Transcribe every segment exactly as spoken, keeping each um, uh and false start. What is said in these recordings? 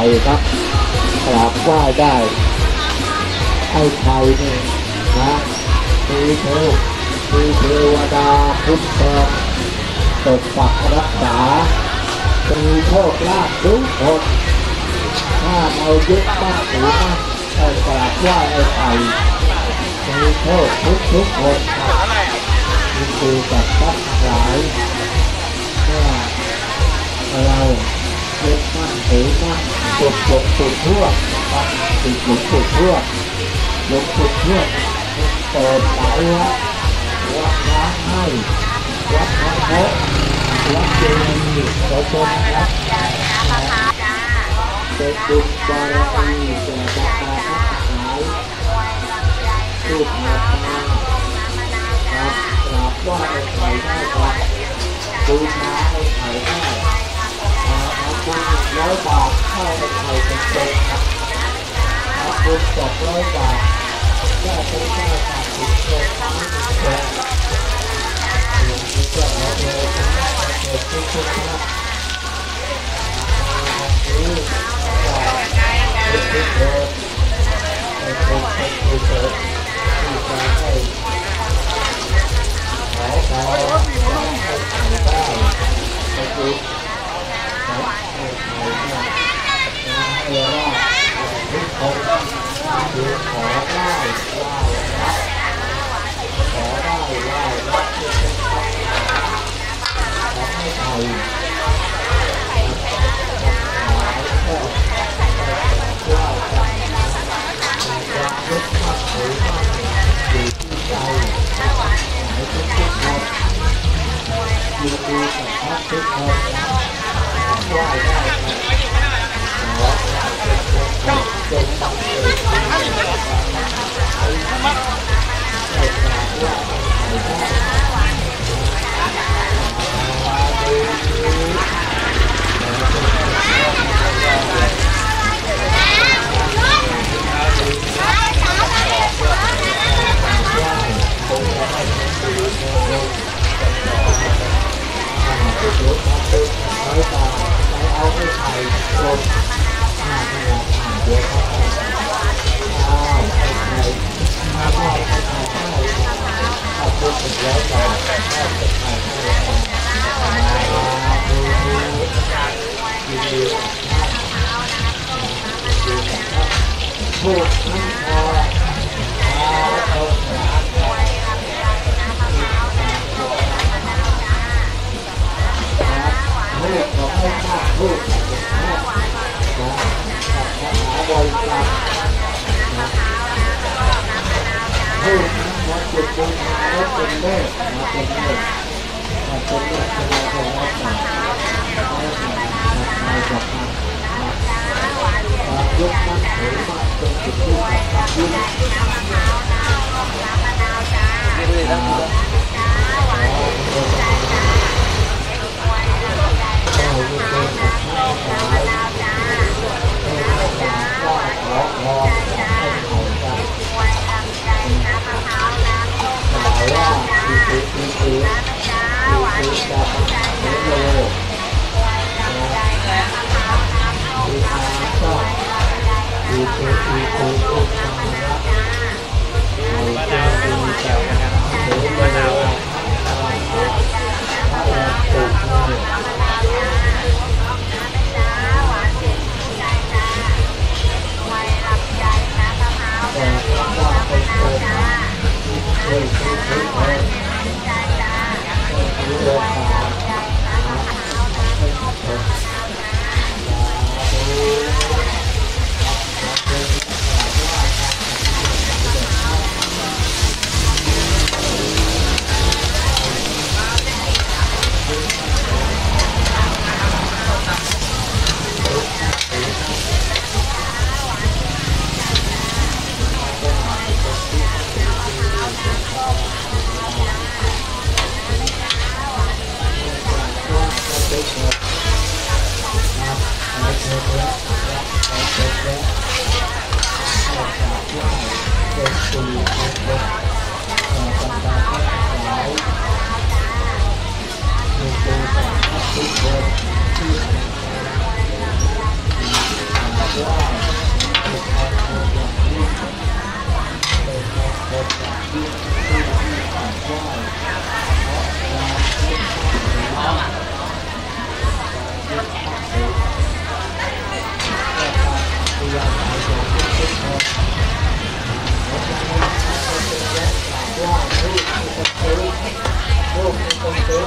ข่ครับกราบไหว้ได้ไอ้ไข่นี่นะมีเทวมีเทวดาคุ้มครองปกปักรักษามีโชคลาภทุกคนถ้าเรายึดมั่นถือมั่นไอ้กราบไหว้ไอ้ไข่มีโชคทุกทุกคนยินดีกับท่านทั้งหลายเมื่อเรายึดมั่นถือมั่นจุดจุดจุดทั่วจุดจุดจุดทั่วจุดจุดทั่วเปิดหลายวัดวัดน้ำให้วัดพระโพวัดเจดีย์ขอชมครับเป็นบุญบารมีแก่บรรดาทั้งหลายที่ผ่านมาครับกราบไหว้ไข่ได้ครับบูชาไข่ได้ทำบุญร้อยบาทเข้าไข่เป็นเต็มครับทำบุญสองร้อยบาทแก้เป็นแก้บาทติดตัวทั้งเป็นหลวงพ่อเจ้าเลยนะเกิดทุกทุกครับนี่ก็ทุกทุกคนเป็นคนเป็นผู้เกิดที่จะให้ขอขอให้ทำได้ให้ดูให้ให้ให้ให้ว่าทุกคนคือขอได้ว่ารับขอได้ว่ารับที่เป็นขอให้ไทยหลายข้อว่าจะมีความยึดมั่นถือมั่นอยู่ที่ใจหลายทุกทุกคนยินดีกับท่านทุกคนไหว้ได้ขอจงบังเกิดให้กราบไหว้เอาให้ไข่ลงหน้าที่เราผ่านเยอะครับอ้าวไข่ไข่มาพ่อไข่ไข่ไข่ถ้าพูดถึงแล้วก็แค่จะไข่ให้เรามาดูดูดูดูดูกับพูดทั้งพอพอตรงลูกของให้ข้าลูกนะกับคาถาบริกรรมลูกนั้นวัดจุดบูชาแล้วเป็นเลขมาเป็นเลขมาเป็นเลขเป็นเลขเป็นเลขมาแล้วมาจากมาจากยกมั่นถือมั่นจนจุดที่ตัดยุ่ง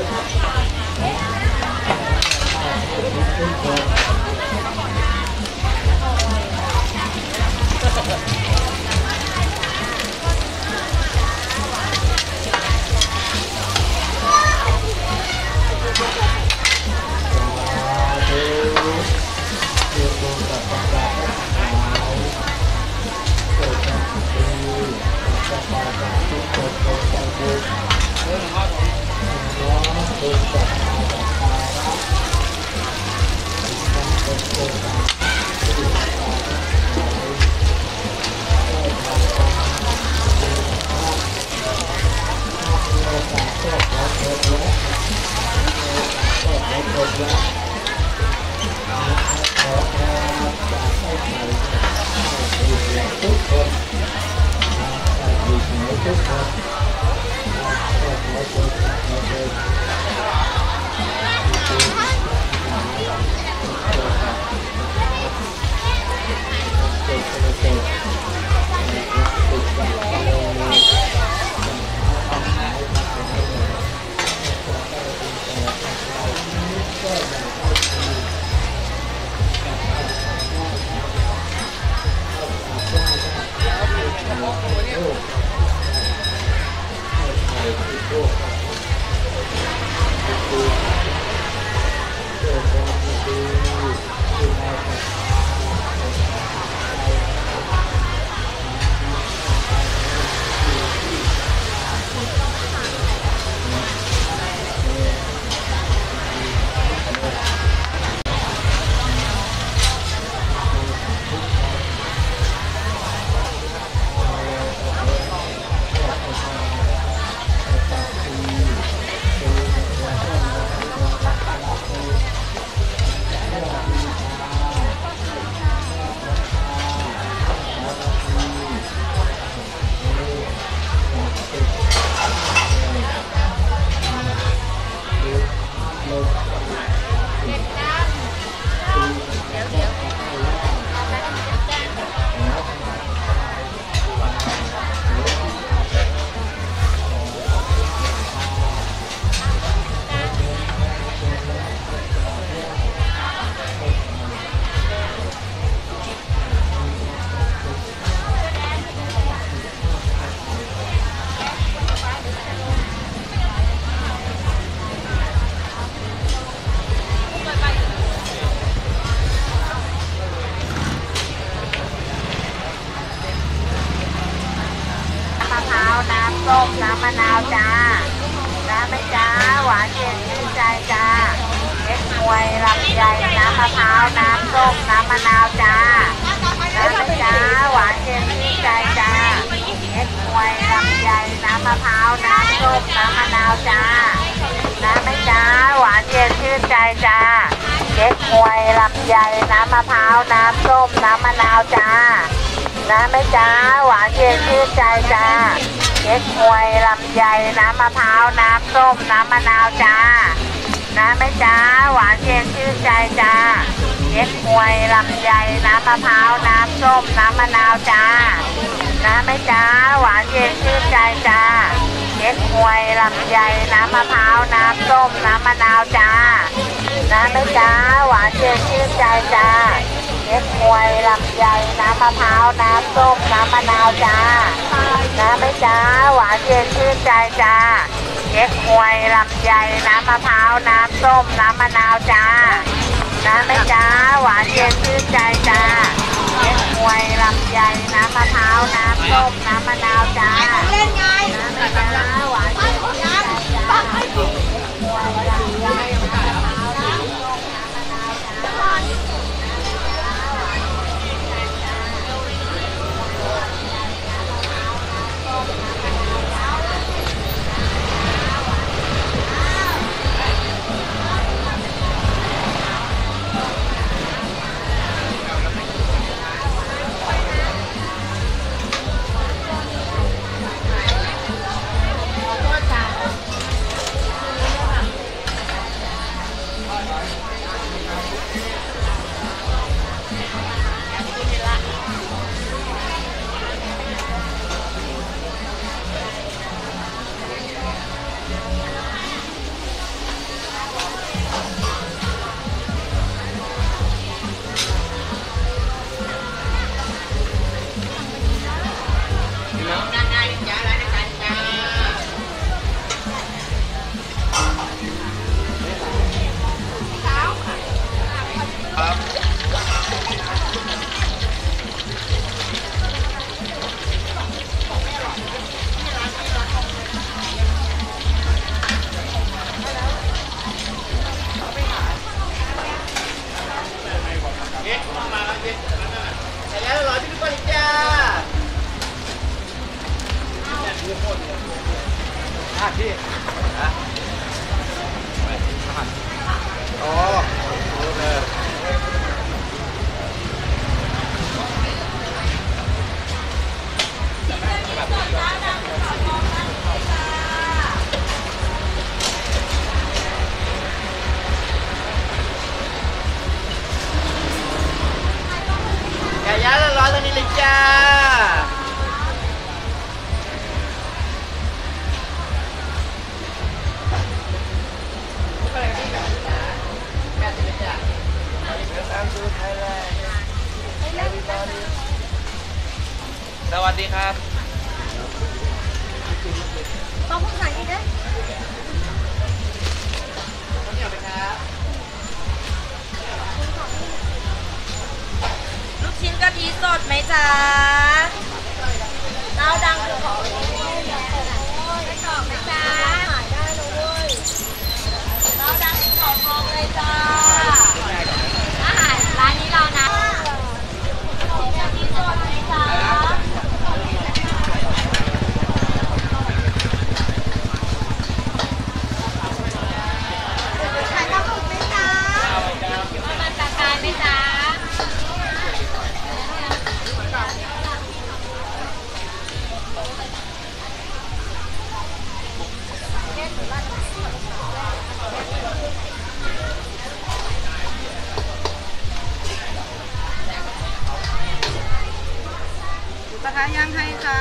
ส้มน้ำมะนาวจ้าน้ำไหมจ้าหวานเย็นชื่นใจจ้าเล็กมวยลำไยน้ำมะพร้าวน้ำส้มน้ำมะนาวจ้าน้ำไหมจ้าหวานเย็นชื่นใจจ้าเล็กมวยลำไยน้ำมะพร้าวน้ำส้มน้ำมะนาวจ้าน้ำไหมจ้าหวานเย็นชื่นใจจ้าเล็กมวยลำไยน้ำมะพร้าวน้ำส้มน้ำมะนาวจ้าน้ำไหมจ้าหวานเย็นชื่นใจจ้าเก๊กฮวยลำไยน้ำมะพร้าวน้ำส้มน้ำมะนาวจ้าน้ำไหมจ้าหวานเย็นชื่นใจจ้าเก๊กฮวยลำไยน้ำมะพร้าวน้ำส้มน้ำมะนาวจ้าน้ำไหมจ้าหวานเย็นชื่นใจจ้าเก๊กฮวยลำไยน้ำมะพร้าวน้ำส้มน้ำมะนาวจ้าน้ำไหมจ้าหวานเย็นชื่นใจจ้าเก๊กฮวยลำไยน้ำมะพร้าวน้ำส้มน้ำมะนาวจ้าน้ำไหมจ้าหวานเย็นชื่นใจจ้าเก๊กฮวยลำไยน้ำมะพร้าวน้ำส้มน้ำมะนาวจ้าน้ำไหมจ้าหวานเย็นชื่นใจจ้าเก๊กฮวยลำไยน้ำมะพร้าวน้ำส้มน้ำมะนาวจ้าเล่นไงน้ำไหมจ้าหวานเย็นชื่นใจจ้าเก๊กฮวยลำไยน้ำมะพร้าวน้ำส้มน้ำมะนาวจ้าอ่ะพี่นะอ๋อโอเคไก่ย่างร้อนๆตรงนี้เลยจ้าสวัสดีครับต้องพูดภาษาอังกฤษด้วยต้องเหนียวไหมครับลูกชิ้นกะทิสดไหมจ๊ะเจ้าดังคือของไม่ตอบไหมจ๊ะขายได้เลยเว้ยเจ้าดังคือของทองเลยจ้าอาหารร้านนี้เรานะกะทิสดไหมจ๊ะขายปลาหมึกไหมจ๊ะมาจากการไหมจ๊ะกระทะย่างให้ค่ะ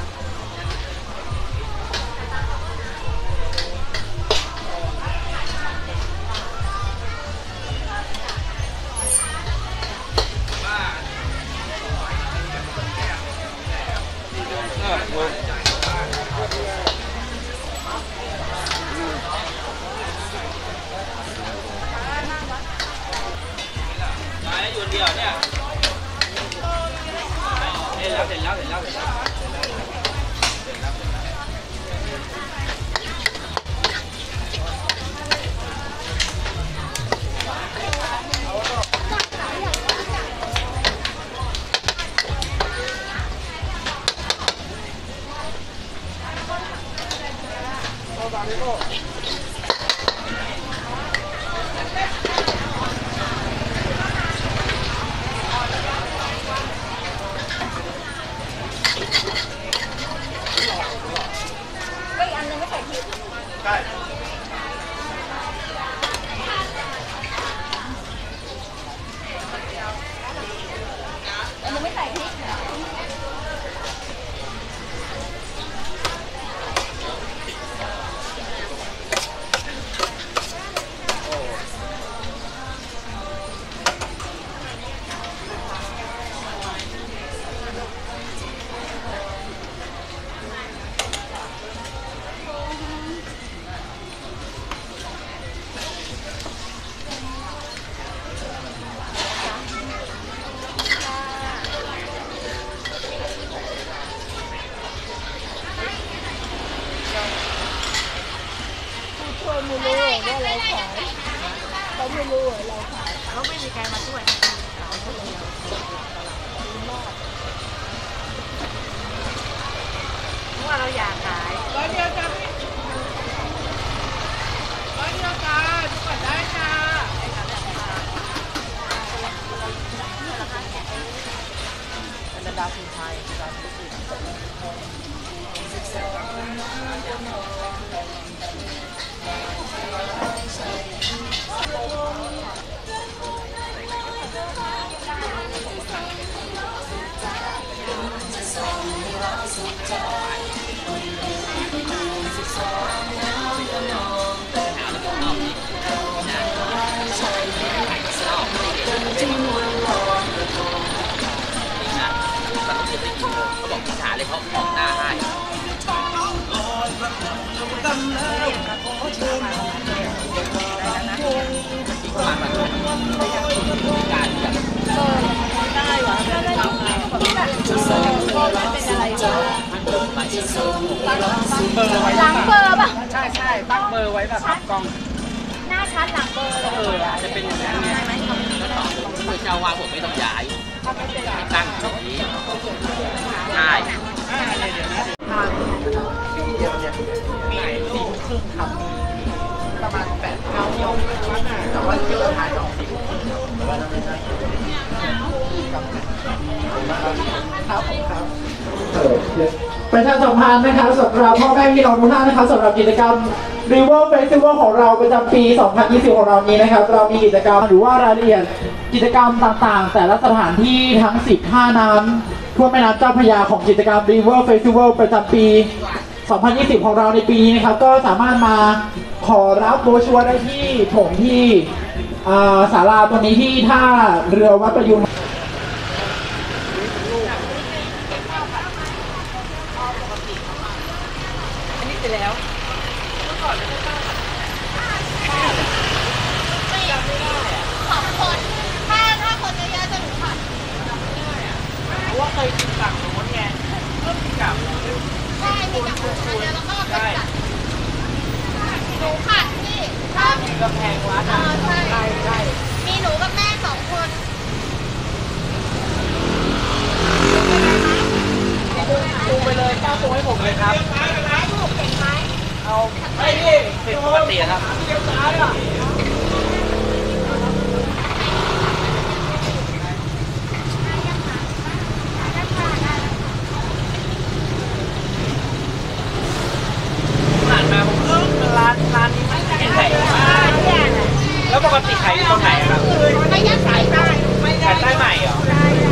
มาแล้วอยู่เดียวเนี่ยเสร็จแล้วเสร็จแล้วเสร็จแล้วเสร็จแล้วใช่เขาไม่มีใครมาช่วยเพราะว่าเราอยากขายร้อยเดียวจ้าพี่ร้อยเดียวจ้าดูก่อนได้จ้าเป็นดาวสีไทยดาวสีเขาบอกพิธาเลยเขาออกหน้าให้ประมาณแบบการแบบได้หรอได้หรอเป็นอะไรวะหลังเบอร์ป่ะใช่ใช่ตั้งเบอร์ไว้แบบกล้องหน้าชัดหลังเบอร์เออจะเป็นอย่างนั้นไงแล้วต่อคือเจ้าว่าผมไม่ต้องย้ายตั้งอย่างนี้ใช่เดี๋ยวนะเดียวเนี่ยประชาสัมพันธ์นะครับสำหรับพ่อแม่พี่น้องทุกท่านนะครับสำหรับกิจกรรม River Festival ของเราประจำปี สองพันยี่สิบ ของเรานี้นะครับเรามีกิจกรรมหรือว่ารายละเอียดกิจกรรมต่างๆ แต่ละสถานที่ทั้ง สิบห้า น้ำทั่วแม่น้ำเจ้าพระยาของกิจกรรม River Festival ประจำปี สองพันยี่สิบ ของเราในปีนี้นะครับก็สามารถมาขอรับโบรชัวร์ได้ที่โถงที่อ่าศาลาตรงนี้ที่ท่าเรือวัดประยุนสองคนถ้าถ้าคนเยอะๆจะหนูผัดเพราะว่าเคยกินสั่งหนูไงเริ่มกินกับใช่ มีกับหมูอันเดียวแล้วก็เป็นจัดหนูผัดที่ถ้ามีกำแพงวัดเออใช่ใช่ใช่มีหนูกับแม่สองคนปูไปเลยป้าปูให้ผมเลยครับถูกเห็นไหมเอาไม่ดิเป็นปกติครับผ่านมาผมเออร้านร้านนี้ไม่เป็นไหนแล้วปกติขายอยู่ตรงไหนครับไม่ยัดสายได้ขายใต้ใหม่เหรอ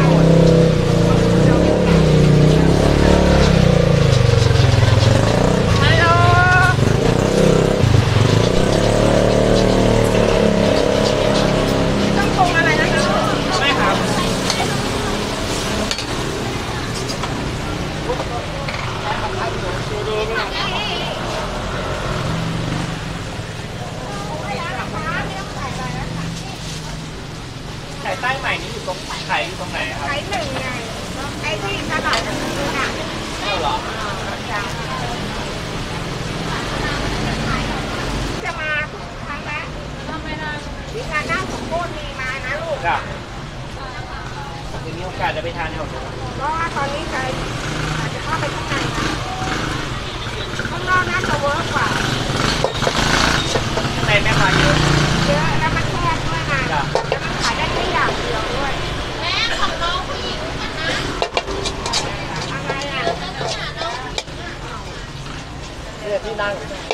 ขายใต้ใหม่นี่อยู่ตรงขายอยู่ตรงไหนครับไอ้หนึ่งไงไอ้ที่ตลาดนัดนี่น่ะเออเหรอจะมาทุกครั้งนะวิชาหน้าสมบูรณ์มีมานะลูกจ้ะจะมีโอกาสจะไปทานแถวนู้นเพราะว่าตอนนี้ใจอาจจะเข้าไปข้างในนะข้างนอกน่าจะเวิร์กกว่าในแม่ค้าเยอะเยอะแล้วมันแคบด้วยนะจ้ะแล้วมันขายได้แค่อย่างเดียวด้วยแม่ของน้องผู้หญิงกันนะอะไรอ่ะจะต้องหาน้องผู้หญิงอ่ะนี่ที่นั่งเ